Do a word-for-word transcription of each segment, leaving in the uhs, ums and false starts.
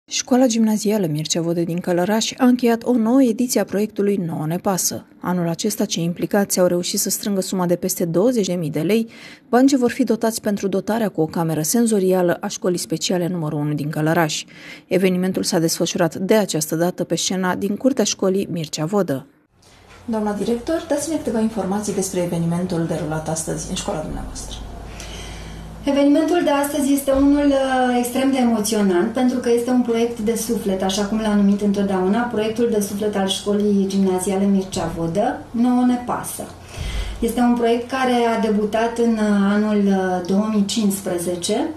Școala gimnazială Mircea Vodă din Călăraș a încheiat o nouă ediție a proiectului Nouă ne pasă. Anul acesta, cei implicați au reușit să strângă suma de peste douăzeci de mii de lei, bani ce vor fi dotați pentru dotarea cu o cameră senzorială a școlii speciale numărul unu din Călăraș. Evenimentul s-a desfășurat de această dată pe scena din curtea școlii Mircea Vodă. Doamna director, dați-ne câteva informații despre evenimentul derulat astăzi în școala dumneavoastră. Evenimentul de astăzi este unul extrem de emoționant pentru că este un proiect de suflet, așa cum l-am numit întotdeauna, proiectul de suflet al școlii gimnaziale Mircea Vodă, Nouă ne pasă. Este un proiect care a debutat în anul două mii cincisprezece.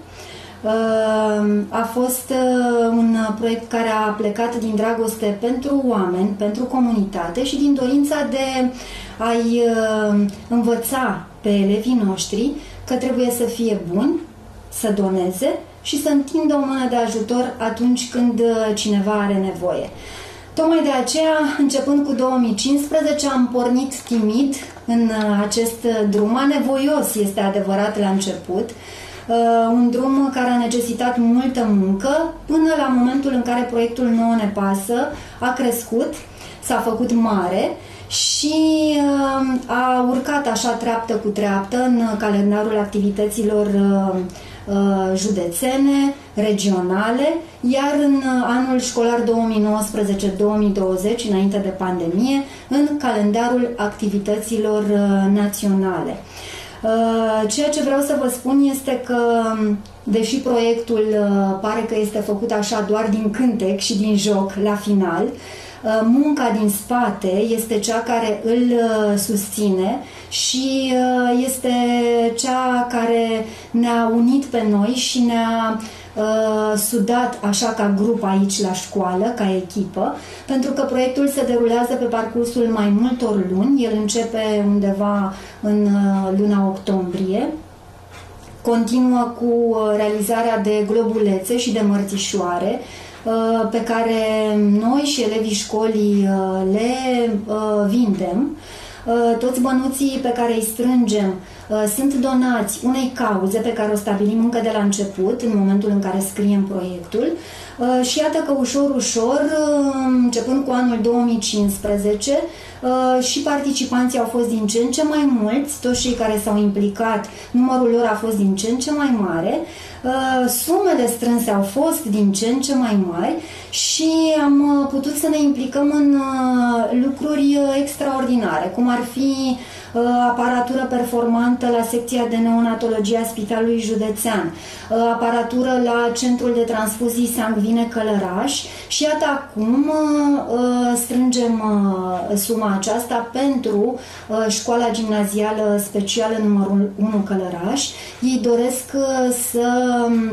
A fost un proiect care a plecat din dragoste pentru oameni, pentru comunitate și din dorința de a-i învăța pe elevii noștri că trebuie să fie buni, să doneze și să întindă o mână de ajutor atunci când cineva are nevoie. Tocmai de aceea, începând cu două mii cincisprezece, am pornit timid în acest drum, anevoios, este adevărat la început, un drum care a necesitat multă muncă până la momentul în care proiectul Nouă ne pasă a crescut, s-a făcut mare și a urcat așa treaptă cu treaptă în calendarul activităților județene, regionale, iar în anul școlar două mii nouăsprezece două mii douăzeci, înainte de pandemie, în calendarul activităților naționale. Ceea ce vreau să vă spun este că, deși proiectul pare că este făcut așa doar din cântec și din joc la final, munca din spate este cea care îl susține și este cea care ne-a unit pe noi și ne-a sudat așa ca grup aici la școală, ca echipă, pentru că proiectul se derulează pe parcursul mai multor luni. El începe undeva în luna octombrie, continuă cu realizarea de globulețe și de mărțișoare pe care noi și elevii școlii le vindem. Toți bănuții pe care îi strângem sunt donați unei cauze pe care o stabilim încă de la început, în momentul în care scriem proiectul. Și iată că ușor, ușor, începând cu anul două mii cincisprezece, și participanții au fost din ce în ce mai mulți, toți cei care s-au implicat, numărul lor a fost din ce în ce mai mare, sumele strânse au fost din ce în ce mai mari și am putut să ne implicăm în lucruri extraordinare, cum ar fi aparatură performantă la secția de neonatologie a Spitalului Județean, aparatură la Centrul de Transfuzii Sangvine Călăraș și iată acum strângem suma aceasta pentru școala gimnazială specială numărul unu Călăraș. Ei doresc să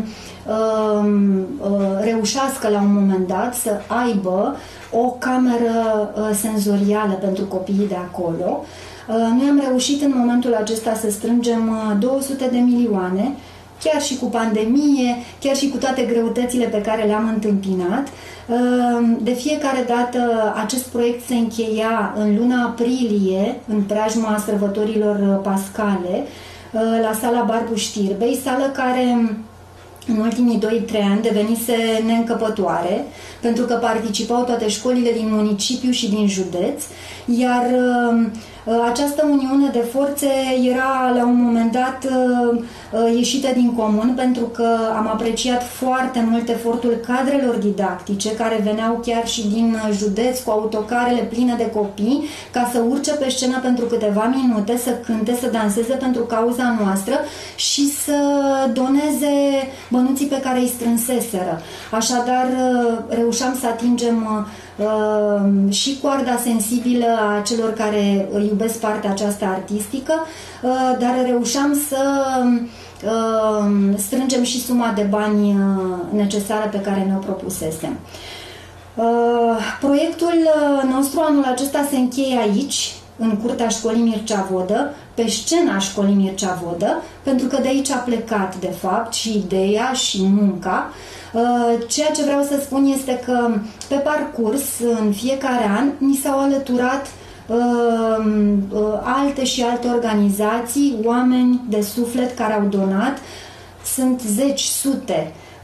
reușească la un moment dat să aibă o cameră senzorială pentru copiii de acolo. Noi am reușit în momentul acesta să strângem două sute de milioane, chiar și cu pandemie, chiar și cu toate greutățile pe care le-am întâmpinat. De fiecare dată acest proiect se încheia în luna aprilie, în preajma sărbătorilor pascale, la sala Barbu Știrbei, sală care în ultimii doi trei ani devenise neîncăpătoare, pentru că participau toate școlile din municipiu și din județ, iar această uniune de forțe era la un moment dat ieșită din comun, pentru că am apreciat foarte mult efortul cadrelor didactice care veneau chiar și din județ cu autocarele pline de copii ca să urce pe scenă pentru câteva minute, să cânte, să danseze pentru cauza noastră și să doneze bănuții pe care îi strânseseră. Așadar, reușeam să atingem Uh, și coarda sensibilă a celor care iubesc partea aceasta artistică, uh, dar reușeam să uh, strângem și suma de bani uh, necesară pe care ne-o propusesem. Uh, proiectul nostru anul acesta se încheie aici, în curtea școlii Mircea Vodă, pe scena școlii Mircea Vodă, pentru că de aici a plecat, de fapt, și ideea și munca. Ceea ce vreau să spun este că pe parcurs, în fiecare an, ni s-au alăturat uh, uh, alte și alte organizații, oameni de suflet care au donat. Sunt zeci, sute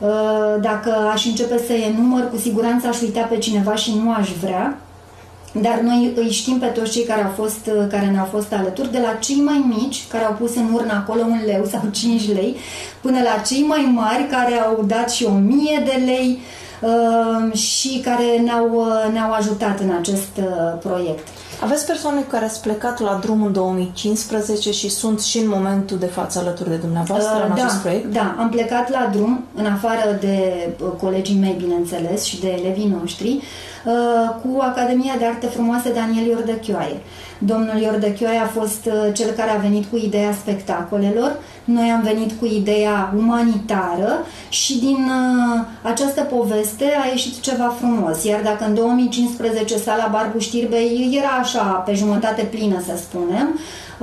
Dacă aș începe să enumăr, cu siguranță aș uita pe cineva și nu aș vrea. Dar noi îi știm pe toți cei care, au fost, care ne-au fost alături, de la cei mai mici, care au pus în urnă acolo un leu sau cinci lei, până la cei mai mari, care au dat și o mie de lei uh, și care ne-au, ne-au ajutat în acest uh, proiect. Aveți persoane care ați plecat la drum în două mii cincisprezece și sunt și în momentul de față alături de dumneavoastră uh, în da, acest proiect? Da, am plecat la drum, în afară de uh, colegii mei, bineînțeles, și de elevii noștri, cu Academia de Arte Frumoase Daniel Iordăchioaie. Domnul Iordăchioaie a fost cel care a venit cu ideea spectacolelor, noi am venit cu ideea umanitară și din această poveste a ieșit ceva frumos. Iar dacă în două mii cincisprezece sala Barbu Știrbei era așa pe jumătate plină, să spunem,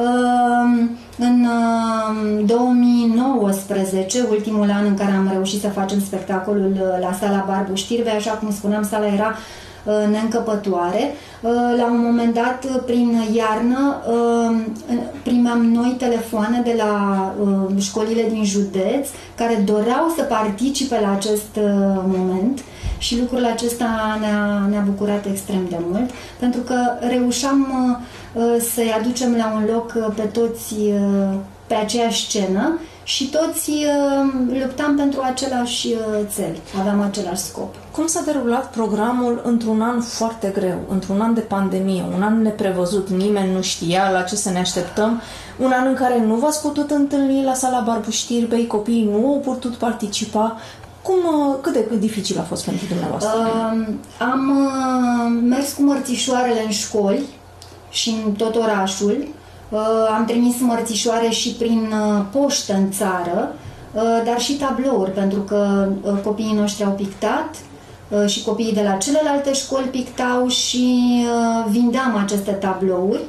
în două mii nouăsprezece, ultimul an în care am reușit să facem spectacolul la sala Barbu Știrbei, așa cum spuneam, sala era neîncăpătoare. La un moment dat, prin iarnă, primeam noi telefoane de la școlile din județ care doreau să participe la acest moment și lucrul acesta ne-a, ne-a bucurat extrem de mult, pentru că reușeam să-i aducem la un loc pe toți pe aceeași scenă și toți uh, luptam pentru același uh, țel, aveam același scop. Cum s-a derulat programul într-un an foarte greu, într-un an de pandemie, un an neprevăzut, nimeni nu știa la ce să ne așteptăm, un an în care nu v-ați putut întâlni la sala Barbu Știrbei, copiii nu au putut participa? Cum, uh, cât de cât dificil a fost pentru dumneavoastră? Uh, am uh, mers cu mărțișoarele în școli și în tot orașul. Am trimis mărțișoare și prin poștă în țară, dar și tablouri, pentru că copiii noștri au pictat și copiii de la celelalte școli pictau și vindeam aceste tablouri.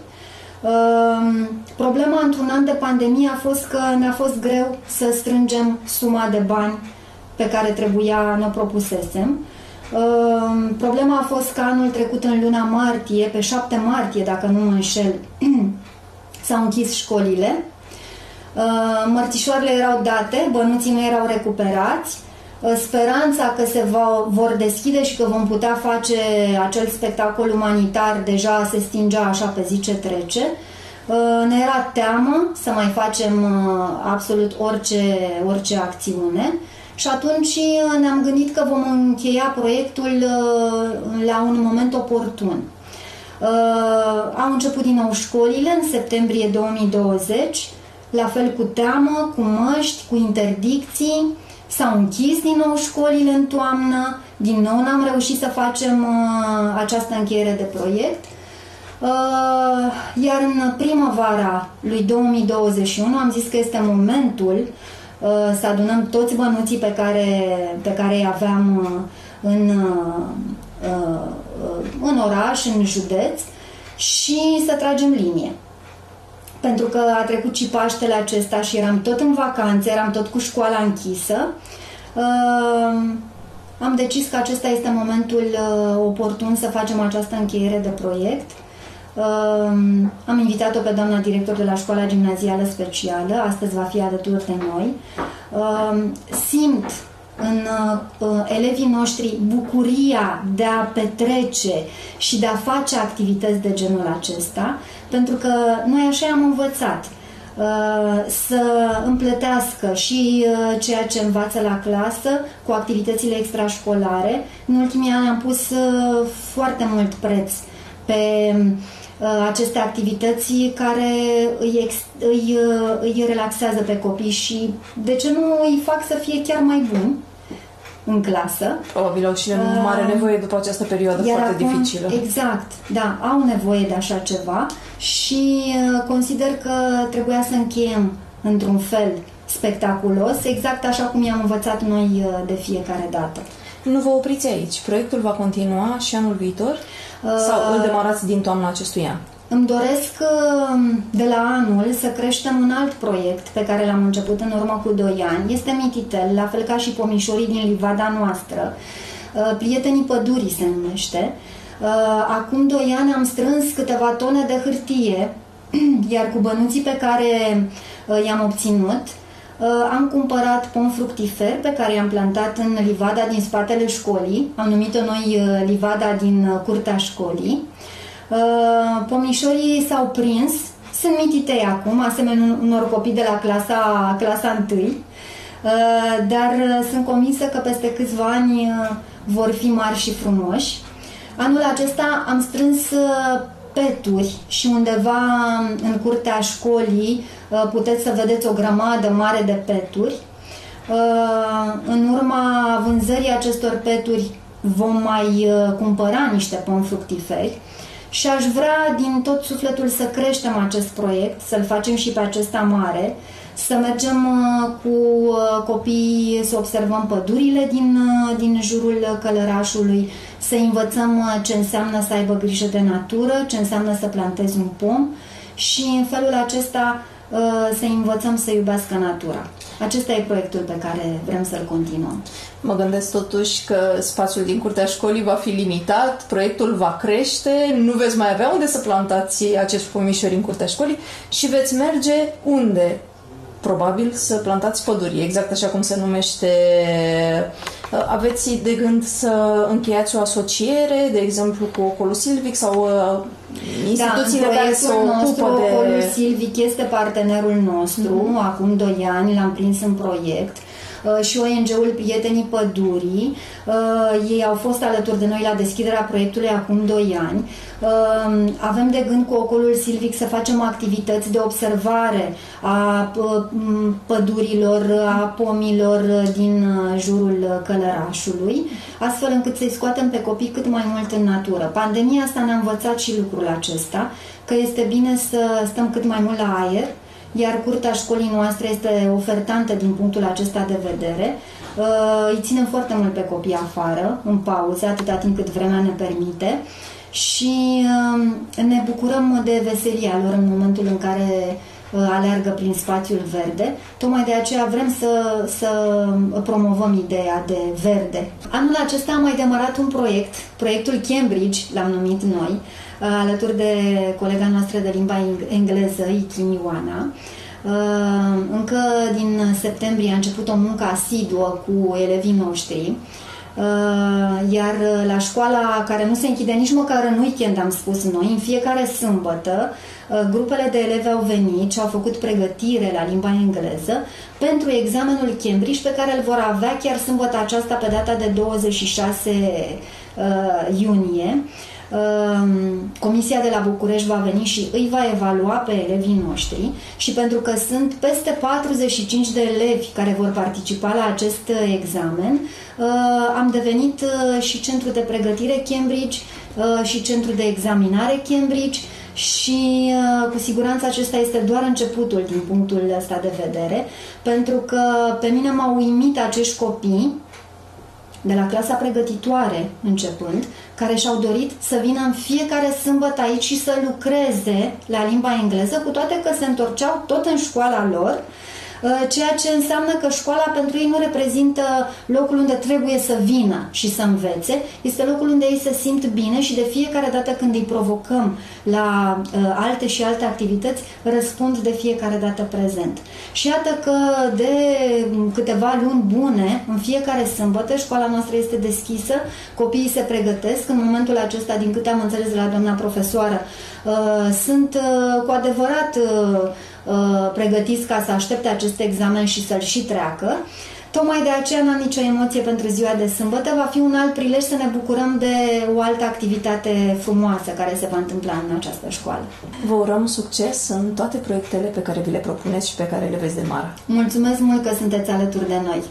Problema într-un an de pandemie a fost că ne-a fost greu să strângem suma de bani pe care trebuia, ne-o propusesem. Problema a fost că anul trecut, în luna martie, pe șapte martie, dacă nu mă înșel, s-au închis școlile, mărțișoarele erau date, bănuții nu erau recuperați, speranța că se va, vor deschide și că vom putea face acel spectacol umanitar deja se stingea așa pe zi ce trece. Ne era teamă să mai facem absolut orice, orice acțiune și atunci ne-am gândit că vom încheia proiectul la un moment oportun. Uh, au început din nou școlile în septembrie două mii douăzeci, la fel cu teamă, cu măști, cu interdicții. S-au închis din nou școlile în toamnă, din nou n-am reușit să facem uh, această încheiere de proiect. Uh, iar în primăvara lui două mii douăzeci și unu am zis că este momentul uh, să adunăm toți bănuții pe care, pe care îi aveam uh, în... Uh, în oraș, în județ și să tragem linie. Pentru că a trecut și Paștele acesta și eram tot în vacanțe, eram tot cu școala închisă, am decis că acesta este momentul oportun să facem această încheiere de proiect. Am invitat-o pe doamna director de la Școala Gimnazială Specială, astăzi va fi alături de noi. Simt în uh, elevii noștri bucuria de a petrece și de a face activități de genul acesta, pentru că noi așa am învățat uh, să împletească și uh, ceea ce învață la clasă cu activitățile extrașcolare. În ultimii ani am pus uh, foarte mult preț pe uh, aceste activități care îi, ex, îi, uh, îi relaxează pe copii și de ce nu îi fac să fie chiar mai buni în clasă. Probabil au și uh, mare nevoie după această perioadă foarte acum, dificilă. Exact, da, au nevoie de așa ceva și uh, consider că trebuia să încheiem într-un fel spectaculos, exact așa cum i-am învățat noi uh, de fiecare dată. Nu vă opriți aici. Proiectul va continua și anul viitor? Uh, Sau îl demarați din toamna acestui an? Îmi doresc de la anul să creștem un alt proiect pe care l-am început în urmă cu doi ani. Este Mititel, la fel ca și pomișorii din livada noastră. Prietenii Pădurii se numește. Acum doi ani am strâns câteva tone de hârtie, iar cu bănuții pe care i-am obținut, am cumpărat pom fructifer pe care i-am plantat în livada din spatele școlii. Am numit-o noi livada din curtea școlii. Pomișorii s-au prins, sunt mititei acum, asemenea unor copii de la clasa, clasa întâi, dar sunt convinsă că peste câțiva ani vor fi mari și frumoși. Anul acesta am strâns peturi și undeva în curtea școlii puteți să vedeți o grămadă mare de peturi. În urma vânzării acestor peturi vom mai cumpăra niște pom fructiferi și aș vrea din tot sufletul să creștem acest proiect, să-l facem și pe acesta mare, să mergem cu copiii să observăm pădurile din, din jurul Călărașului, să învățăm ce înseamnă să aibă grijă de natură, ce înseamnă să plantezi un pom și în felul acesta să învățăm să iubească natura. Acesta e proiectul pe care vrem să-l continuăm. Mă gândesc totuși că spațiul din curtea școlii va fi limitat, proiectul va crește, nu veți mai avea unde să plantați acești pomișori în curtea școlii și veți merge unde? Probabil să plantați păduri, exact așa cum se numește. Aveți de gând să încheiați o asociere, de exemplu, cu Ocolul Silvic sau instituțiile da, care se ocupă de... Ocolul Silvic este partenerul nostru, mm-hmm. acum doi ani l-am prins în proiect. Și O N G-ul Prietenii Pădurii. Ei au fost alături de noi la deschiderea proiectului acum doi ani. Avem de gând cu Ocolul Silvic să facem activități de observare a pădurilor, a pomilor din jurul Călărașului, astfel încât să-i scoatem pe copii cât mai mult în natură. Pandemia asta ne-a învățat și lucrul acesta, că este bine să stăm cât mai mult la aer, iar curtea școlii noastre este ofertantă din punctul acesta de vedere. Îi ținem foarte mult pe copii afară, în pauze, atâta timp cât vremea ne permite și ne bucurăm de veselia lor în momentul în care aleargă prin spațiul verde. Tocmai de aceea vrem să, să promovăm ideea de verde. Anul acesta am mai demarat un proiect, proiectul Cambridge, l-am numit noi, alături de colega noastră de limba engleză, Ikimi Ioana. Încă din septembrie a început o muncă asiduă cu elevii noștri, iar la școala care nu se închide nici măcar în weekend, am spus noi, în fiecare sâmbătă, grupele de elevi au venit și au făcut pregătire la limba engleză pentru examenul Cambridge pe care îl vor avea chiar sâmbătă aceasta pe data de douăzeci și șase iunie. Comisia de la București va veni și îi va evalua pe elevii noștri și pentru că sunt peste patruzeci și cinci de elevi care vor participa la acest examen, am devenit și centru de pregătire Cambridge și centru de examinare Cambridge și cu siguranță acesta este doar începutul din punctul ăsta de vedere, pentru că pe mine m-au uimit acești copii de la clasa pregătitoare începând, care și-au dorit să vină în fiecare sâmbătă aici și să lucreze la limba engleză, cu toate că se întorceau tot în școala lor, ceea ce înseamnă că școala pentru ei nu reprezintă locul unde trebuie să vină și să învețe, este locul unde ei se simt bine și de fiecare dată când îi provocăm la uh, alte și alte activități, răspund de fiecare dată prezent. Și iată că de câteva luni bune, în fiecare sâmbătă, școala noastră este deschisă, copiii se pregătesc, în momentul acesta, din câte am înțeles de la doamna profesoară, uh, sunt uh, cu adevărat uh, pregătiți ca să aștepte acest examen și să-l și treacă. Tocmai de aceea n-am nicio emoție pentru ziua de sâmbătă, va fi un alt prilej să ne bucurăm de o altă activitate frumoasă care se va întâmpla în această școală. Vă urăm succes în toate proiectele pe care vi le propuneți și pe care le veți demara. Mulțumesc mult că sunteți alături de noi!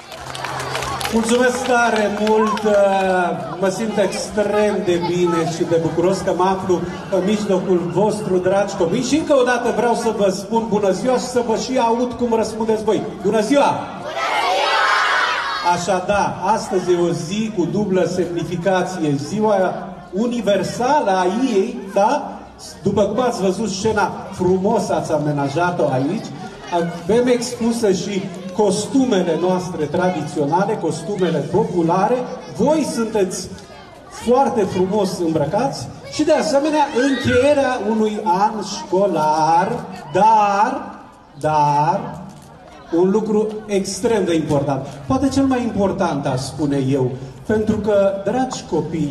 Mulțumesc tare mult, mă simt extrem de bine și de bucuros că mă aflu în mijlocul vostru, dragi copii. Și încă o dată vreau să vă spun bună ziua și să vă și aud cum răspundeți voi. Bună ziua! Bună ziua! Așa, da, astăzi e o zi cu dublă semnificație, ziua universală a ei, da? După cum ați văzut scena frumos ați amenajat-o aici, avem expusă și costumele noastre tradiționale, costumele populare. Voi sunteți foarte frumos îmbrăcați și de asemenea încheierea unui an școlar, dar, dar, Un lucru extrem de important. Poate cel mai important, aș spune eu, pentru că, dragi copii,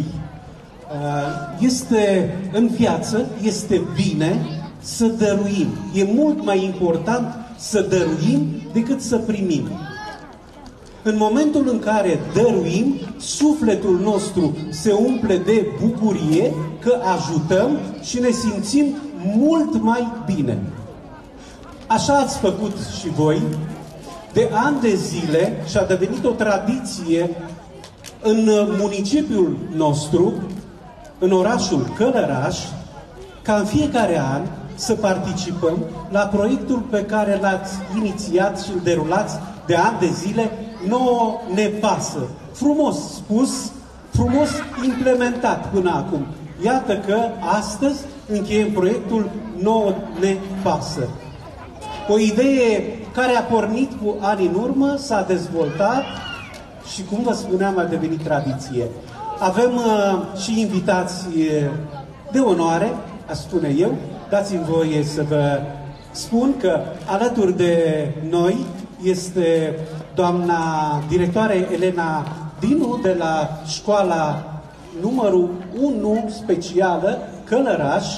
este în viață, este bine să dăruim. E mult mai important să dăruim decât să primim. În momentul în care dăruim, sufletul nostru se umple de bucurie că ajutăm și ne simțim mult mai bine. Așa ați făcut și voi. De ani de zile și a devenit o tradiție în municipiul nostru, în orașul Călăraș, ca în fiecare an să participăm la proiectul pe care l-ați inițiat și îl derulați de ani de zile. Nouă ne pasă. Frumos spus, frumos implementat până acum. Iată că astăzi încheiem proiectul Nouă ne pasă. O idee care a pornit cu ani în urmă, s-a dezvoltat și, cum vă spuneam, a devenit tradiție. Avem uh, și invitații de onoare, aș spune eu. Dați-mi voie să vă spun că alături de noi este doamna directoare Elena Dinu de la școala numărul unu specială Călăraș.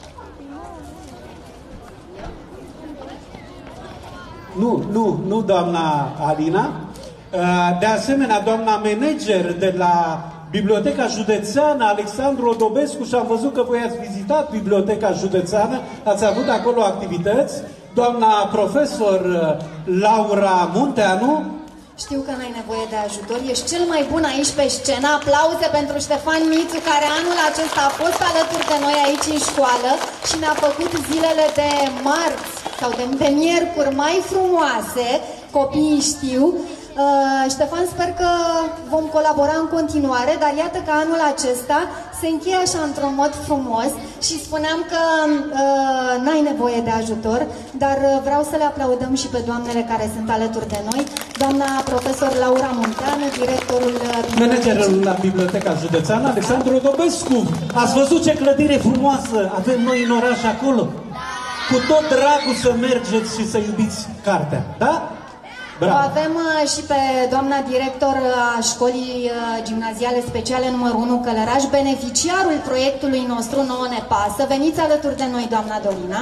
Nu, nu, nu doamna Alina. De asemenea, doamna manager de la Biblioteca Județeană, Alexandru Odobescu, și am văzut că voi ați vizitat Biblioteca Județeană, ați avut acolo activități. Doamna profesor Laura Munteanu. Știu că n-ai nevoie de ajutor, ești cel mai bun aici pe scenă. Aplauze pentru Ștefan Mițu, care anul acesta a fost alături de noi aici în școală și ne-a făcut zilele de marți sau de, de miercuri mai frumoase. Copiii știu. Uh, Ștefan, sper că vom colabora în continuare, dar iată că anul acesta se încheie așa într-un mod frumos și spuneam că uh, n-ai nevoie de ajutor, dar uh, vreau să le aplaudăm și pe doamnele care sunt alături de noi. Doamna profesor Laura Munteanu, directorul uh, managerul la Biblioteca Județeană, Alexandru Odobescu. Ați văzut ce clădire frumoasă avem noi în oraș acolo? Cu tot dragul să mergeți și să iubiți cartea, da? Bravo. O avem uh, și pe doamna director a școlii uh, gimnaziale speciale numărul unu Călăraș, beneficiarul proiectului nostru Nouă ne pasă. Veniți alături de noi, doamna Dorina.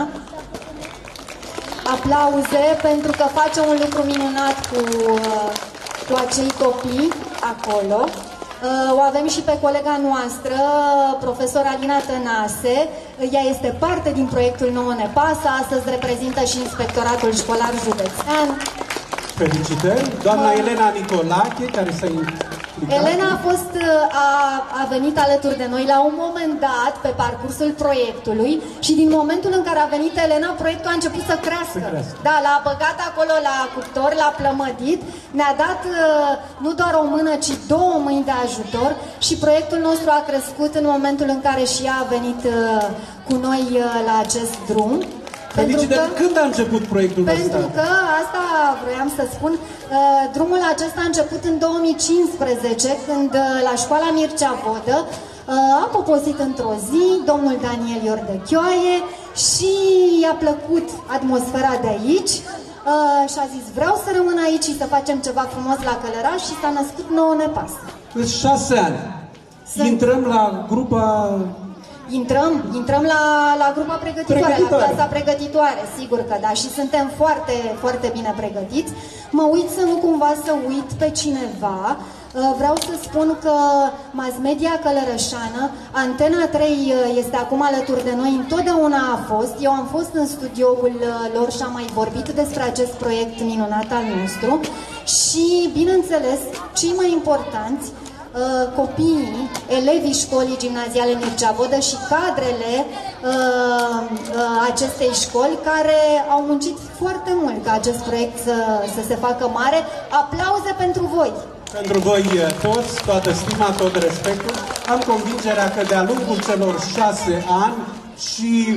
Aplauze pentru că face un lucru minunat cu, uh, cu acei copii acolo. Uh, o avem și pe colega noastră, profesor Alina Tănase. Ea este parte din proiectul Nouă ne pasă. Astăzi reprezintă și Inspectoratul Școlar Județean. Felicitări! Doamna Elena Nicolache, care s-a implicat. Elena a fost, a, a venit alături de noi la un moment dat pe parcursul proiectului și din momentul în care a venit Elena, proiectul a început să crească. Să crească. Da, l-a băgat acolo la cuptor, l-a plămădit, ne-a dat nu doar o mână, ci două mâini de ajutor și proiectul nostru a crescut în momentul în care și ea a venit cu noi la acest drum. Felicitări! Când a început proiectul ăsta? Pentru că, asta vroiam să spun, uh, drumul acesta a început în două mii cincisprezece, când uh, la școala Mircea Vodă uh, a poposit într-o zi domnul Daniel Iordechioaie și i-a plăcut atmosfera de aici uh, și a zis vreau să rămân aici și să facem ceva frumos la Călăraș și s-a născut Nouă ne pasă. Deci șase ani. Sunt... Intrăm la grupa... Intrăm, intrăm la, la grupa pregătitoare, pregătitoare, la clasa pregătitoare, sigur că da, și suntem foarte, foarte bine pregătiți. Mă uit să nu cumva să uit pe cineva. Vreau să spun că Mass Media Călărășană, Antena trei este acum alături de noi, întotdeauna a fost. Eu am fost în studioul lor și am mai vorbit despre acest proiect minunat al nostru. Și, bineînțeles, cei mai importanți, copiii, elevii școlii gimnaziale Mircea Vodă și cadrele uh, uh, acestei școli care au muncit foarte mult ca acest proiect să, să se facă mare. Aplauze pentru voi! Pentru voi toți, toată stima, tot respectul. Am convingerea că de-a lungul celor șase ani și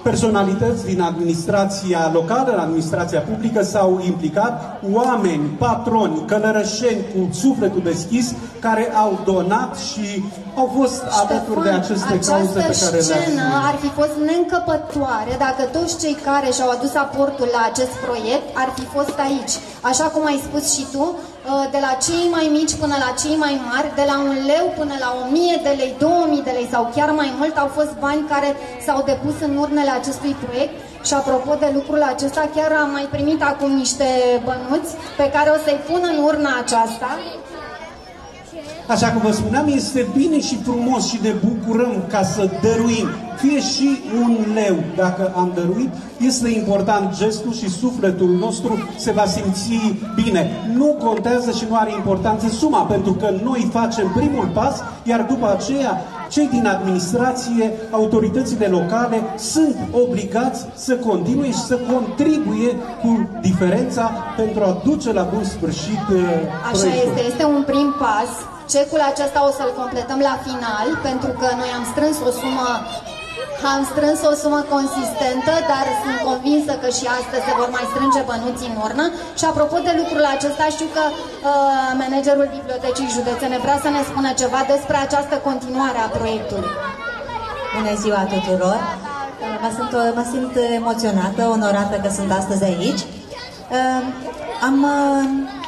Personalități din administrația locală, în administrația publică s-au implicat, oameni, patroni, călărășeni cu sufletul deschis, care au donat și au fost Ștefan, alături de aceste cauze pe care le-ați. scenă ar fi fost neîncăpătoare dacă toți cei care și-au adus aportul la acest proiect ar fi fost aici. Așa cum ai spus și tu, de la cei mai mici până la cei mai mari, de la un leu până la o mie de lei, două mii de lei sau chiar mai mult, au fost bani care s-au depus în urnele acestui proiect. Și apropo de lucrul acesta, chiar am mai primit acum niște bănuți pe care o să-i pun în urna aceasta. Așa cum vă spuneam, este bine și frumos și ne bucurăm ca să dăruim, fie și un leu, dacă am dăruit, este important gestul și sufletul nostru se va simți bine. Nu contează și nu are importanță suma, pentru că noi facem primul pas, iar după aceea cei din administrație, autoritățile locale sunt obligați să continue și să contribuie cu diferența pentru a duce la bun sfârșit proiectul. Așa este, este un prim pas. Cecul acesta o să-l completăm la final, pentru că noi am strâns o sumă, am strâns o sumă consistentă, dar sunt convinsă că și astăzi se vor mai strânge bănuții în urnă. Și apropo de lucrul acesta, știu că uh, managerul Bibliotecii Județene vrea să ne spună ceva despre această continuare a proiectului. Bună ziua tuturor! Mă simt, mă simt emoționată, onorată că sunt astăzi aici. Uh, am... Uh,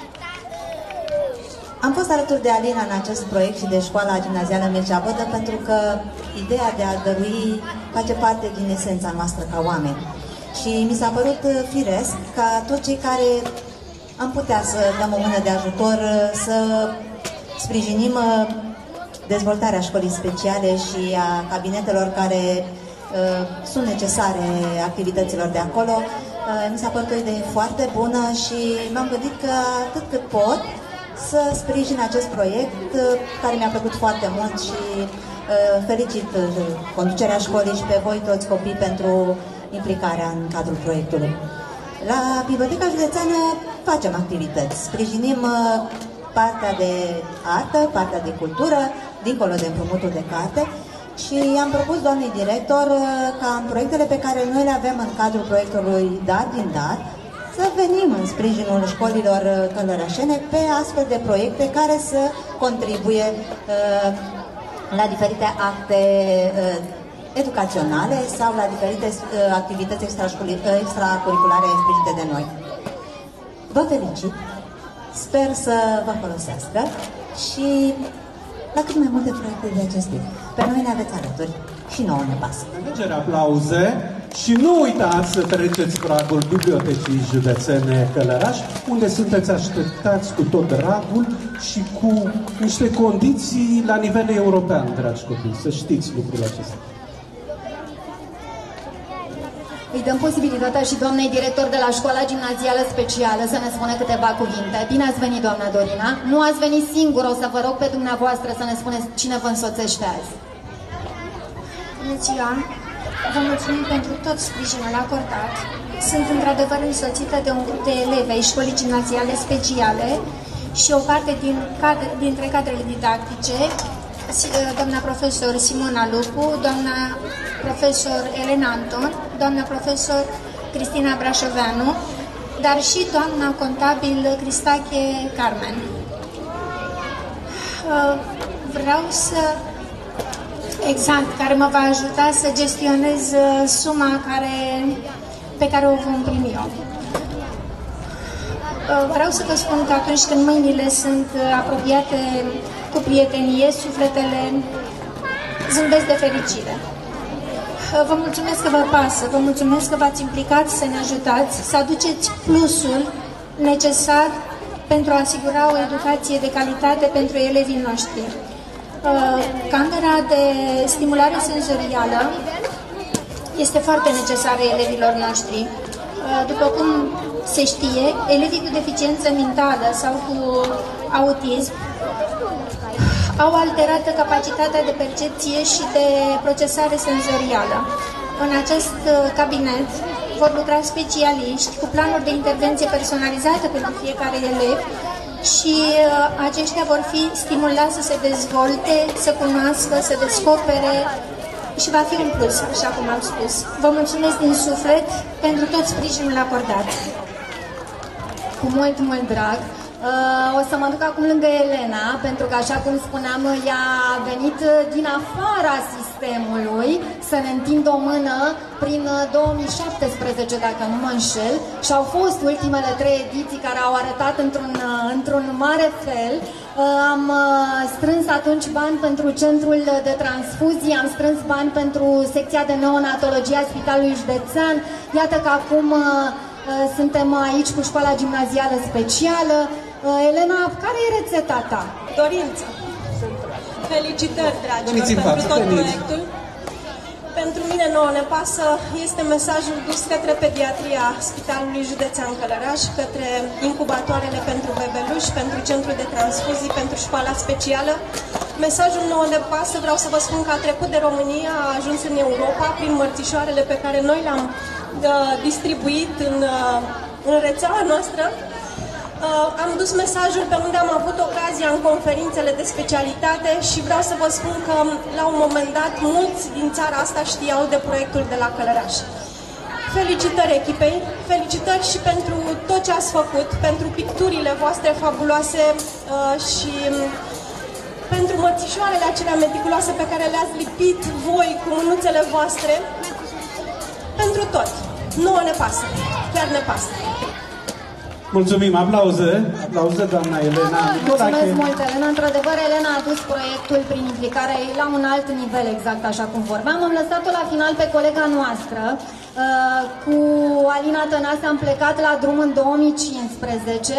Am fost alături de Alina în acest proiect și de școala gimnazială Mircea Vodă pentru că ideea de a dărui face parte din esența noastră ca oameni. Și mi s-a părut firesc ca toți cei care am putea să dăm o mână de ajutor, să sprijinim dezvoltarea școlii speciale și a cabinetelor care uh, sunt necesare activităților de acolo. Uh, mi s-a părut o idee foarte bună și m-am gândit că atât cât pot să sprijin acest proiect, care mi-a plăcut foarte mult și uh, felicit conducerea școlii și pe voi toți copii pentru implicarea în cadrul proiectului. La Biblioteca Județeană facem activități, sprijinim uh, partea de artă, partea de cultură, dincolo de împrumutul de carte și am propus doamnei director uh, ca în proiectele pe care noi le avem în cadrul proiectului Dar din Dar, să venim în sprijinul școlilor călărășene pe astfel de proiecte care să contribuie uh, la diferite acte uh, educaționale sau la diferite uh, activități extracurriculare sprijinite de noi. Vă felicit, sper să vă folosească și la cât mai multe proiecte de acest tip. Pe noi ne aveți alături și nouă ne pasă. Mergere aplauze și nu uitați să treceți pragul Bibliotecii Județene Călăraș, unde sunteți așteptați cu tot dragul și cu niște condiții la nivel european, dragi copii, să știți lucrul acesta. Îi dăm posibilitatea și doamnei director de la Școala Gimnazială Specială să ne spună câteva cuvinte. Bine ați venit, doamna Dorina. Nu ați venit singur, o să vă rog pe dumneavoastră să ne spuneți cine vă însoțește azi. Bună ziua! Vă mulțumim pentru tot sprijinul acordat. Sunt într-adevăr însoțită de un grup de elevi ai Școlii Gimnaziale Speciale și o parte din cadre, dintre cadrele didactice, doamna profesor Simona Lupu, doamna profesor Elena Anton, doamna profesor Cristina Brașoveanu, dar și doamna contabil Cristache Carmen. Vreau să... Exact, care mă va ajuta să gestionez suma care, pe care o vom primi eu. Vreau să vă spun că atunci când mâinile sunt apropiate cu prietenie, sufletele zâmbesc de fericire. Vă mulțumesc că vă pasă, vă mulțumesc că v-ați implicat să ne ajutați, să aduceți plusul necesar pentru a asigura o educație de calitate pentru elevii noștri. Camera de stimulare senzorială este foarte necesară elevilor noștri. După cum se știe, elevii cu deficiență mentală sau cu autism au alterată capacitatea de percepție și de procesare senzorială. În acest cabinet vor lucra specialiști cu planuri de intervenție personalizate pentru fiecare elev și uh, aceștia vor fi stimulați să se dezvolte, să cunoască, să descopere și va fi un plus, așa cum am spus. Vă mulțumesc din suflet pentru tot sprijinul acordat. Cu mult, mult drag. O să mă duc acum lângă Elena, pentru că, așa cum spuneam, ea a venit din afara sistemului să ne întindă o mână prin două mii șaptesprezece, dacă nu mă înșel, și au fost ultimele trei ediții care au arătat într-un într-un mare fel. Am strâns atunci bani pentru centrul de transfuzii, am strâns bani pentru secția de neonatologie a Spitalului Județean. Iată că acum suntem aici cu școala gimnazială specială. Elena, care e rețeta ta? Dorință. Felicitări, dragilor, pentru tot proiectul. Pentru mine nouă ne pasă este mesajul dus către pediatria Spitalului Județean Călăraș, către incubatoarele pentru bebeluși, pentru centrul de transfuzii, pentru școala specială. Mesajul nouă ne pasă, vreau să vă spun că a trecut de România, a ajuns în Europa prin mărțișoarele pe care noi le-am uh, distribuit în, uh, în rețeaua noastră. Uh, am dus mesajul pe unde am avut ocazia în conferințele de specialitate și vreau să vă spun că la un moment dat mulți din țara asta știau de proiectul de la Călăraș. Felicitări echipei, felicitări și pentru tot ce ați făcut, pentru picturile voastre fabuloase uh, și pentru mărțișoarele acelea meticuloase pe care le-ați lipit voi cu mânuțele voastre. Pentru tot. Nouă ne pasă. Chiar ne pasă. Mulțumim, aplauze, aplauze, doamna Elena. Mulțumesc mult, Elena. Într-adevăr, Elena a dus proiectul prin implicarea ei la un alt nivel, exact așa cum vorbeam. Am lăsat-o la final pe colega noastră. Cu Alina Tănase am plecat la drum în două mii cincisprezece.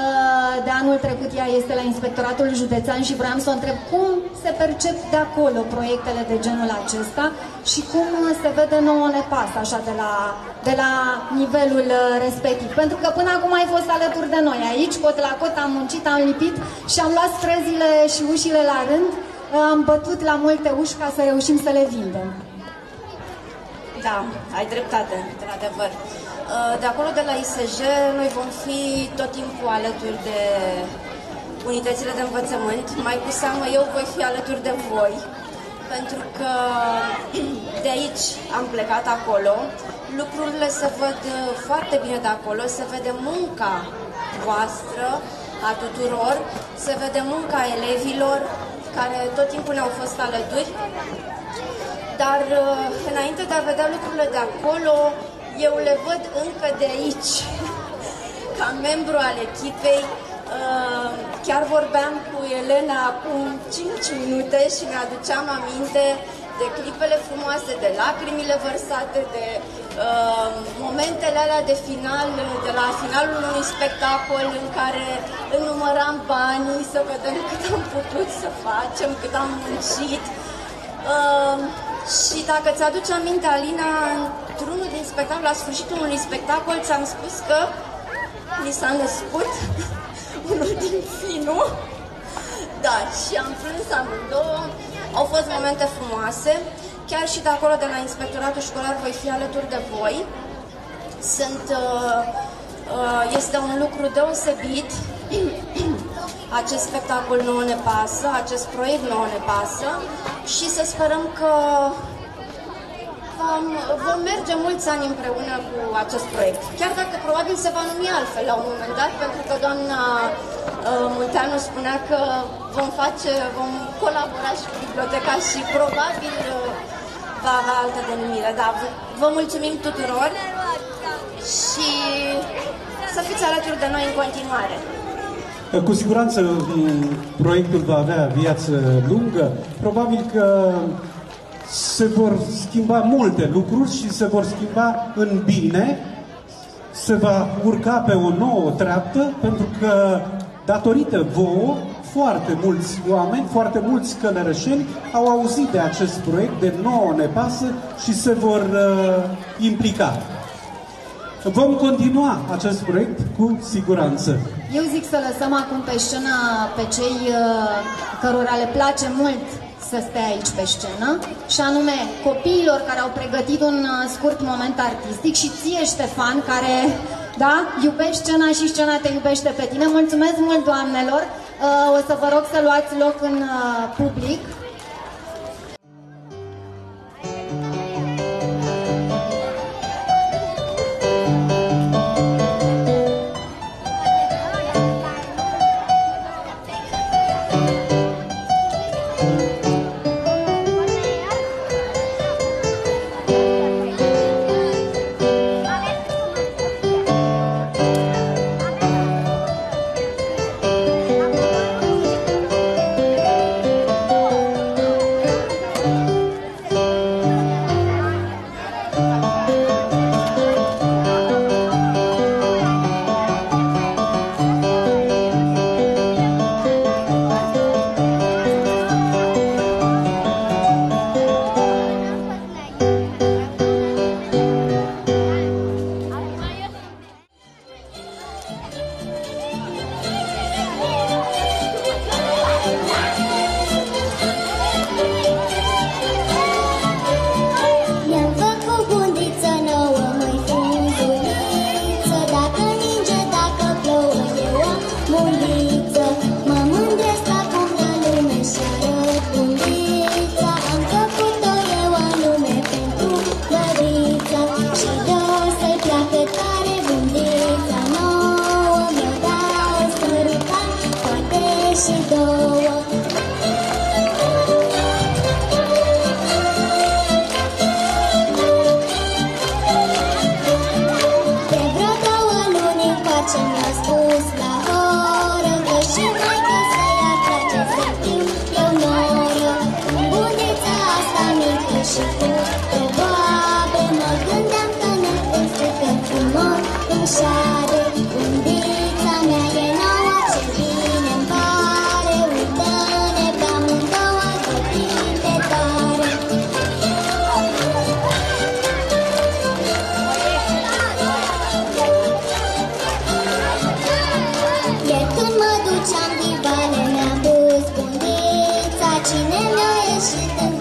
De anul trecut ea este la Inspectoratul Județean și vreau să o întreb cum se percep de acolo proiectele de genul acesta și cum se vede nouă ne pasă așa de la, de la nivelul respectiv. Pentru că până acum ai fost alături de noi aici, cot la cot, am muncit, am lipit și am luat străzile și ușile la rând, am bătut la multe uși ca să reușim să le vindem. Da, ai dreptate, într-adevăr. De acolo, de la I S J, noi vom fi tot timpul alături de unitățile de învățământ. Mai cu seamă, eu voi fi alături de voi, pentru că de aici am plecat acolo. Lucrurile se văd foarte bine de acolo, se vede munca voastră, a tuturor, se vede munca elevilor, care tot timpul ne-au fost alături. Dar înainte de a vedea lucrurile de acolo, eu le văd încă de aici, ca membru al echipei. Chiar vorbeam cu Elena acum cinci minute și mi-aduceam aminte de clipele frumoase, de lacrimile vărsate, de uh, momentele alea de final, de la finalul unui spectacol în care înnumăram banii să vedem cât am putut să facem, cât am muncit. Uh, Și dacă ți-aduce aminte, Alina, într-unul din spectacol, la sfârșitul unui spectacol, ți-am spus că mi s-a născut unul din fii, nu? Da, și am plâns amândouă. Au fost momente frumoase. Chiar și de acolo, de la Inspectoratul Școlar, voi fi alături de voi. Sunt, uh, uh, este un lucru deosebit. Acest spectacol nouă ne pasă, acest proiect nouă ne pasă și să sperăm că vom, vom merge mulți ani împreună cu acest proiect. Chiar dacă probabil se va numi altfel la un moment dat, pentru că doamna uh, Munteanu spunea că vom face, vom colabora și cu biblioteca și probabil uh, va avea altă denumire. Da, vă mulțumim tuturor și să fiți alături de noi în continuare. Cu siguranță proiectul va avea viață lungă. Probabil că se vor schimba multe lucruri și se vor schimba în bine. Se va urca pe o nouă treaptă, pentru că datorită vouă, foarte mulți oameni, foarte mulți călărășeni au auzit de acest proiect, de nouă ne pasă și se vor uh, implica. Vom continua acest proiect cu siguranță. Eu zic să lăsăm acum pe scenă pe cei uh, cărora le place mult să stea aici pe scenă, și anume copiilor care au pregătit un uh, scurt moment artistic și ție, Ștefan, care, da, iubești scena și scena te iubește pe tine. Mulțumesc mult, doamnelor! Uh, o să vă rog să luați loc în uh, public. și cu probabil mă gândeam că ne descurcăm frumos în șade. Undița mea e nouă, ce bine-mi pare, uită-ne pe amândouă, grăbite tare. Iar când mă duceam din vale, mi-am pus bundița, cine mi-a ieșit în